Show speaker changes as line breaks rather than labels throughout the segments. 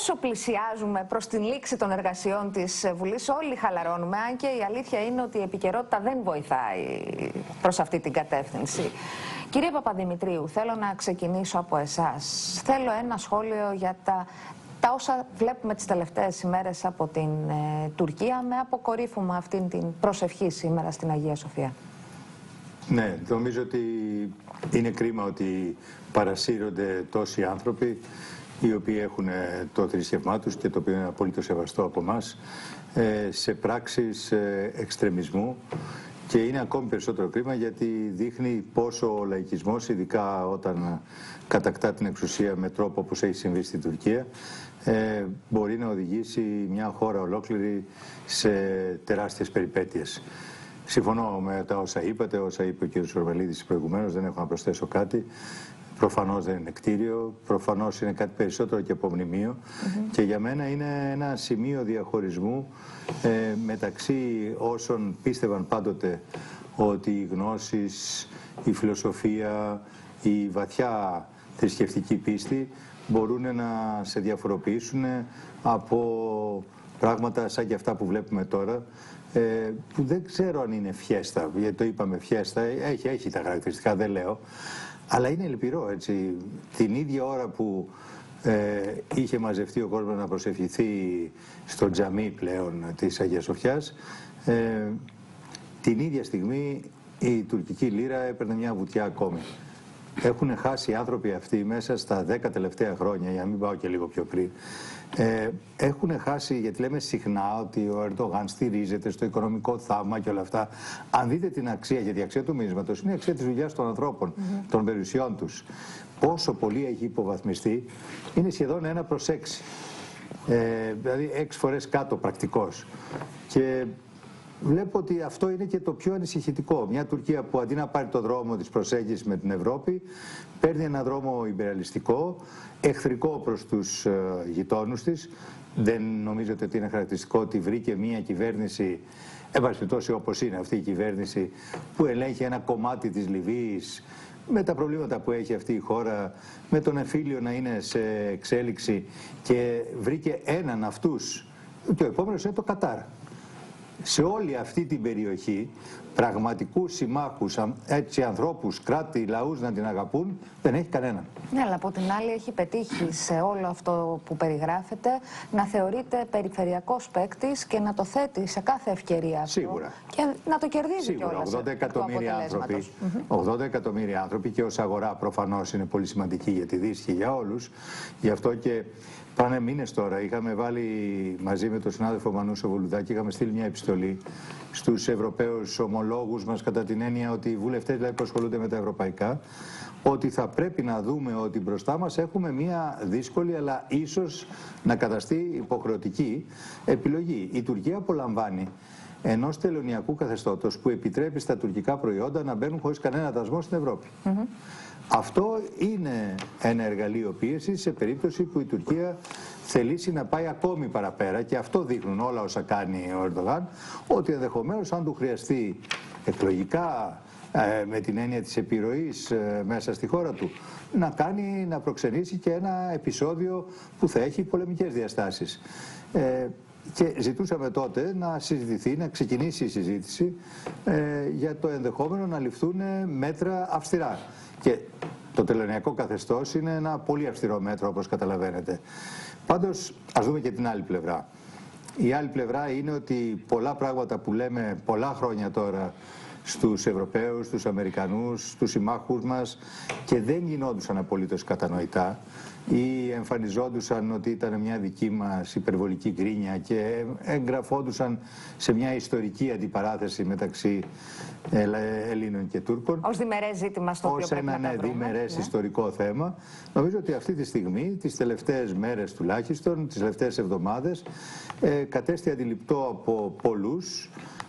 Όσο πλησιάζουμε προς την λήξη των εργασιών της Βουλής, όλοι χαλαρώνουμε, αν και η αλήθεια είναι ότι η επικαιρότητα δεν βοηθάει προς αυτή την κατεύθυνση. Κύριε Παπαδημητρίου, θέλω να ξεκινήσω από εσάς. Θέλω ένα σχόλιο για τα όσα βλέπουμε τις τελευταίες ημέρες από την Τουρκία, με αποκορύφωμα αυτήν την προσευχή σήμερα στην Αγία Σοφία. Ναι, νομίζω ότι είναι κρίμα ότι παρασύρονται τόσοι άνθρωποι οι οποίοι έχουν το θρησκευμά τους και το οποίο είναι απόλυτο σεβαστό από εμάς, σε πράξεις εξτρεμισμού, και είναι ακόμη περισσότερο κρίμα γιατί δείχνει πόσο ο λαϊκισμός, ειδικά όταν κατακτά την εξουσία με τρόπο όπως έχει συμβεί στην Τουρκία, μπορεί να οδηγήσει μια χώρα ολόκληρη σε τεράστιες περιπέτειες. Συμφωνώ με τα όσα είπατε, όσα είπε ο κ. Σορβαλίδης προηγουμένως, δεν έχω να προσθέσω κάτι. Προφανώς δεν είναι κτίριο, προφανώς είναι κάτι περισσότερο και από μνημείο, και για μένα είναι ένα σημείο διαχωρισμού μεταξύ όσων πίστευαν πάντοτε ότι οι γνώσεις, η φιλοσοφία, η βαθιά θρησκευτική πίστη μπορούν να σε διαφοροποιήσουν από πράγματα σαν και αυτά που βλέπουμε τώρα, που δεν ξέρω αν είναι φιέστα, γιατί το είπαμε φιέστα, έχει τα χαρακτηριστικά, δεν λέω. Αλλά είναι λυπηρό, έτσι. Την ίδια ώρα που είχε μαζευτεί ο κόσμος να προσευχηθεί στο τζαμί πλέον της Αγίας Σοφιάς, την ίδια στιγμή η τουρκική λίρα έπαιρνε μια βουτιά ακόμη. Έχουν χάσει οι άνθρωποι αυτοί μέσα στα 10 τελευταία χρόνια, για να μην πάω και λίγο πιο πριν, έχουν χάσει, γιατί λέμε συχνά ότι ο Ερντογάν στηρίζεται στο οικονομικό θαύμα και όλα αυτά. Αν δείτε την αξία, γιατί η αξία του μήνυματος είναι η αξία της δουλειάς των ανθρώπων, των περιουσιών τους. Πόσο πολύ έχει υποβαθμιστεί, είναι σχεδόν 1/6. Δηλαδή 6 φορές κάτω πρακτικώς. Και βλέπω ότι αυτό είναι και το πιο ανησυχητικό. Μια Τουρκία που αντί να πάρει το δρόμο της προσέγγισης με την Ευρώπη, παίρνει ένα δρόμο ιμπεριαλιστικό, εχθρικό προς τους γειτόνους της. Δεν νομίζετε ότι είναι χαρακτηριστικό ότι βρήκε μια κυβέρνηση, εμπασπιτώσει όπως είναι αυτή η κυβέρνηση, που ελέγχει ένα κομμάτι της Λιβύης, με τα προβλήματα που έχει αυτή η χώρα, με τον εμφύλιο να είναι σε εξέλιξη, και βρήκε έναν αυτούς, και ο επόμενος είναι το Κατάρ. Σε όλη αυτή την περιοχή, πραγματικούς συμμάχους, έτσι ανθρώπους, κράτη, λαούς να την αγαπούν, δεν έχει κανέναν. Ναι, αλλά από την άλλη έχει πετύχει σε όλο αυτό που περιγράφεται να θεωρείται περιφερειακός παίκτης και να το θέτει σε κάθε ευκαιρία. Σίγουρα. Και να το κερδίζει κιόλας. 80 εκατομμύρια άνθρωποι, 80 εκατομμύρια άνθρωποι, και ως αγορά προφανώς είναι πολύ σημαντική για τη Δύση και για όλους. Γι' αυτό και πάνε μήνες τώρα, είχαμε βάλει μαζί με τον συνάδελφο Μανούσο Βολουδάκη, είχαμε στείλει μια επιστολή στους Ευρωπαίους ομολόγους μας, κατά την έννοια ότι οι βουλευτές δηλαδή που ασχολούνται με τα ευρωπαϊκά, ότι θα πρέπει να δούμε ότι μπροστά μας έχουμε μια δύσκολη, αλλά ίσως να καταστεί υποχρεωτική επιλογή. Η Τουρκία απολαμβάνει ενός τελωνειακού καθεστώτος που επιτρέπει στα τουρκικά προϊόντα να μπαίνουν χωρίς κανένα δασμό στην Ευρώπη. Αυτό είναι ένα εργαλείο πίεσης σε περίπτωση που η Τουρκία θελήσει να πάει ακόμη παραπέρα, και αυτό δείχνουν όλα όσα κάνει ο Ερντογάν, ότι ενδεχομένως αν του χρειαστεί εκλογικά, με την έννοια της επιρροής μέσα στη χώρα του, να προξενήσει και ένα επεισόδιο που θα έχει πολεμικές διαστάσεις. Και ζητούσαμε τότε να συζητηθεί, να ξεκινήσει η συζήτηση για το ενδεχόμενο να ληφθούν μέτρα αυστηρά. Και το τελωνειακό καθεστώς είναι ένα πολύ αυστηρό μέτρο, όπως καταλαβαίνετε. Πάντως, ας δούμε και την άλλη πλευρά. Η άλλη πλευρά είναι ότι πολλά πράγματα που λέμε πολλά χρόνια τώρα στους Ευρωπαίους, στους Αμερικανούς, στους συμμάχους μας, και δεν γινόντουσαν απολύτως κατανοητά, ή εμφανιζόντουσαν ότι ήταν μια δική μας υπερβολική γκρίνια και εγγραφόντουσαν σε μια ιστορική αντιπαράθεση μεταξύ Ελλήνων και Τούρκων. Ως διμερές ζήτημα στο οποίο πρέπει να τα βρούμε. Ως ένα διμερές ιστορικό θέμα. Νομίζω ότι αυτή τη στιγμή, τις τελευταίες μέρες τουλάχιστον, τις τελευταίες εβδομάδες, κατέστη αντιληπτό από πολλούς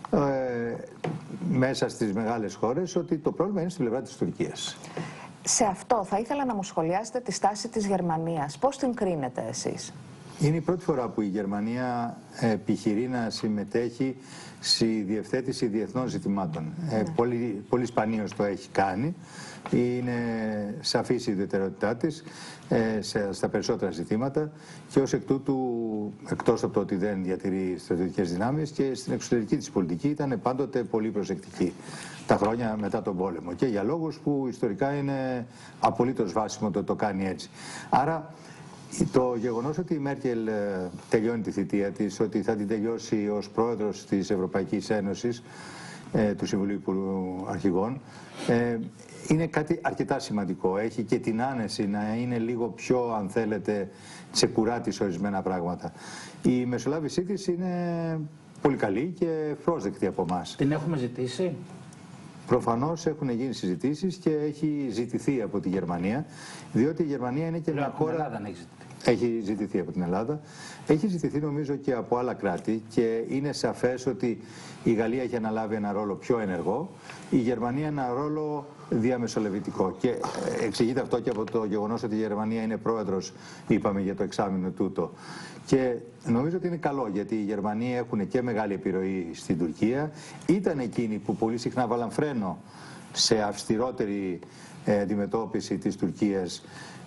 μέσα στις μεγάλες χώρες ότι το πρόβλημα είναι στην πλευρά της Τουρκίας. Σε αυτό θα ήθελα να μου σχολιάσετε τη στάση της Γερμανίας. Πώς την κρίνετε εσείς?
Είναι η πρώτη φορά που η Γερμανία επιχειρεί να συμμετέχει στη διευθέτηση διεθνών ζητημάτων. Πολύ σπανίως το έχει κάνει. Είναι σαφής η ιδιαιτερότητά της στα περισσότερα ζητήματα και ως εκ τούτου, εκτός από το ότι δεν διατηρεί στρατιωτικές δυνάμεις, και στην εξωτερική της πολιτική ήταν πάντοτε πολύ προσεκτική τα χρόνια μετά τον πόλεμο, και για λόγους που ιστορικά είναι απολύτως βάσιμο το κάνει έτσι. Άρα το γεγονός ότι η Μέρκελ τελειώνει τη θητεία της, ότι θα την τελειώσει ως πρόεδρος της Ευρωπαϊκής Ένωσης, του Συμβουλίου Αρχηγών, είναι κάτι αρκετά σημαντικό. Έχει και την άνεση να είναι λίγο πιο, αν θέλετε, τσεκουρά σε ορισμένα πράγματα. Η μεσολάβησή της είναι πολύ καλή και πρόσδεκτη από εμάς.
Την έχουμε ζητήσει.
Προφανώς έχουν γίνει συζητήσεις και έχει ζητηθεί από τη Γερμανία, διότι η Γερμανία είναι και μια χώρα...
Ελλάδα έχει ζητηθεί.
Έχει ζητηθεί από την Ελλάδα. Έχει ζητηθεί νομίζω και από άλλα κράτη και είναι σαφές ότι η Γαλλία έχει αναλάβει ένα ρόλο πιο ενεργό, η Γερμανία ένα ρόλο διαμεσολαβητικό. Και εξηγείται αυτό και από το γεγονός ότι η Γερμανία είναι πρόεδρος, είπαμε, για το εξάμηνο τούτο. Και νομίζω ότι είναι καλό, γιατί οι Γερμανοί έχουν και μεγάλη επιρροή στην Τουρκία. Ήταν εκείνοι που πολύ συχνά βάλαν φρένο σε αυστηρότερη αντιμετώπιση της Τουρκίας,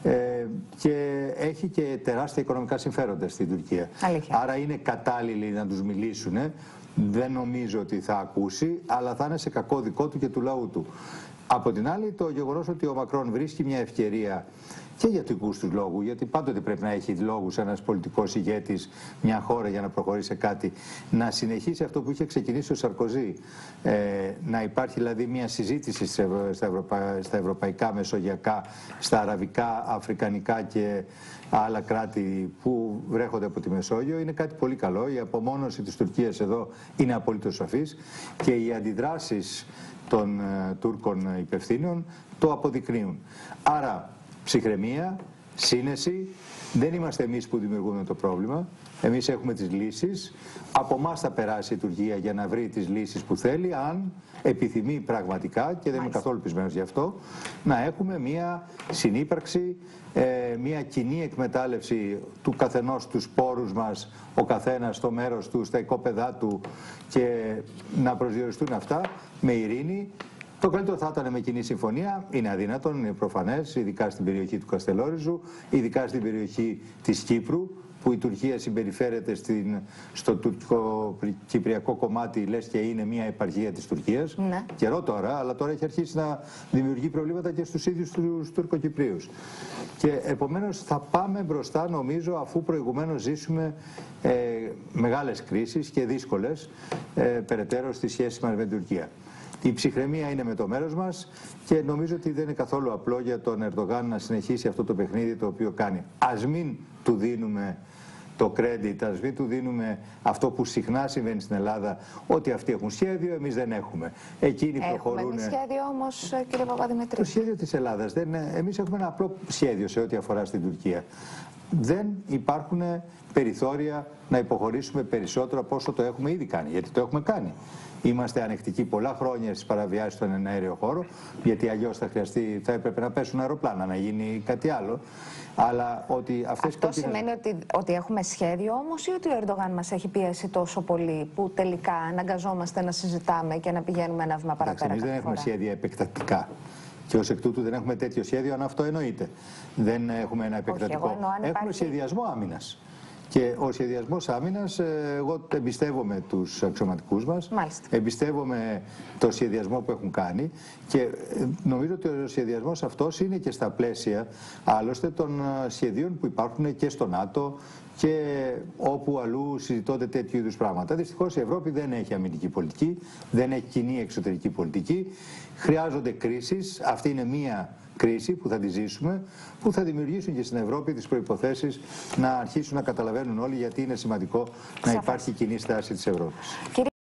και έχει και τεράστια οικονομικά συμφέροντα στην Τουρκία.
Αλήθεια.
Άρα είναι κατάλληλοι να τους μιλήσουν. Δεν νομίζω ότι θα ακούσει, αλλά θα είναι σε κακό δικό του και του λαού του. Από την άλλη, το γεγονός ότι ο Μακρόν βρίσκει μια ευκαιρία και για δικούς τους λόγους, γιατί πάντοτε πρέπει να έχει λόγους ένας πολιτικός ηγέτης μια χώρα για να προχωρήσει σε κάτι, να συνεχίσει αυτό που είχε ξεκινήσει ο Σαρκοζή, να υπάρχει δηλαδή μια συζήτηση στα ευρωπαϊκά, μεσογειακά, στα αραβικά, αφρικανικά και άλλα κράτη που βρέχονται από τη Μεσόγειο, είναι κάτι πολύ καλό. Η απομόνωση της Τουρκίας εδώ είναι απολύτως σαφής και οι αντιδράσεις των Τούρκων υπευθύνων το αποδεικνύουν. Άρα, ψυχραιμία, σύνεση, δεν είμαστε εμείς που δημιουργούμε το πρόβλημα, εμείς έχουμε τις λύσεις, από εμάς θα περάσει η Τουρκία για να βρει τις λύσεις που θέλει, αν επιθυμεί πραγματικά, και δεν είμαι καθόλου πεισμένος γι' αυτό, να έχουμε μια συνύπαρξη, μια κοινή εκμετάλλευση του καθενός τους πόρους μας, ο καθένας στο μέρος του, στα οικόπεδά του, και να προσδιοριστούν αυτά με ειρήνη. Το καλύτερο θα ήταν με κοινή συμφωνία. Είναι αδύνατον, είναι προφανές, ειδικά στην περιοχή του Καστελόριζου, ειδικά στην περιοχή της Κύπρου, που η Τουρκία συμπεριφέρεται στο τουρκο-κυπριακό κομμάτι, λες και είναι μια επαρχία της Τουρκίας. Ναι. Καιρό τώρα, αλλά τώρα έχει αρχίσει να δημιουργεί προβλήματα και στους ίδιους τους Τουρκοκυπρίους. Και επομένως θα πάμε μπροστά, νομίζω, αφού προηγουμένως ζήσουμε μεγάλες κρίσεις και δύσκολες περαιτέρω στη σχέση μας με την Τουρκία. Η ψυχραιμία είναι με το μέρος μας και νομίζω ότι δεν είναι καθόλου απλό για τον Ερντογάν να συνεχίσει αυτό το παιχνίδι το οποίο κάνει. Ας μην του δίνουμε το credit, ας μην του δίνουμε αυτό που συχνά συμβαίνει στην Ελλάδα, ότι αυτοί έχουν σχέδιο, εμείς δεν έχουμε. Εκείνοι προχωρούν.
Έχουμε σχέδιο όμως, κύριε Παπαδημητρή.
Το σχέδιο της Ελλάδας, εμείς έχουμε ένα απλό σχέδιο σε ό,τι αφορά στην Τουρκία. Δεν υπάρχουν περιθώρια να υποχωρήσουμε περισσότερο από όσο το έχουμε ήδη κάνει, γιατί το έχουμε κάνει. Είμαστε ανεκτικοί πολλά χρόνια στις παραβιάσεις στον εναέριο χώρο, γιατί αλλιώς θα έπρεπε να πέσουν αεροπλάνα, να γίνει κάτι άλλο. Αλλά ότι
αυτό σημαίνει ότι έχουμε σχέδιο όμως, ή ότι ο Ερντογάν μας έχει πιέσει τόσο πολύ που τελικά αναγκαζόμαστε να συζητάμε και να πηγαίνουμε ένα βήμα παραπέρα?
Εμείς δεν έχουμε σχέδια επεκτατικά. Και ως εκ τούτου δεν έχουμε τέτοιο σχέδιο, αν αυτό εννοείται. Δεν έχουμε ένα επεκτατικό. Έχουμε σχεδιασμό άμυνας. Και ο σχεδιασμός άμυνας, εγώ εμπιστεύομαι τους αξιωματικούς μας, εμπιστεύομαι το σχεδιασμό που έχουν κάνει, και νομίζω ότι ο σχεδιασμός αυτός είναι και στα πλαίσια άλλωστε των σχεδίων που υπάρχουν και στο ΝΑΤΟ και όπου αλλού συζητώνται τέτοιου είδους πράγματα. Δυστυχώς η Ευρώπη δεν έχει αμυντική πολιτική, δεν έχει κοινή εξωτερική πολιτική. Χρειάζονται κρίσεις. Αυτή είναι μία κρίση που θα τη ζήσουμε, που θα δημιουργήσουν και στην Ευρώπη τις προϋποθέσεις να αρχίσουν να καταλαβαίνουν όλοι γιατί είναι σημαντικό να υπάρχει κοινή στάση της Ευρώπης.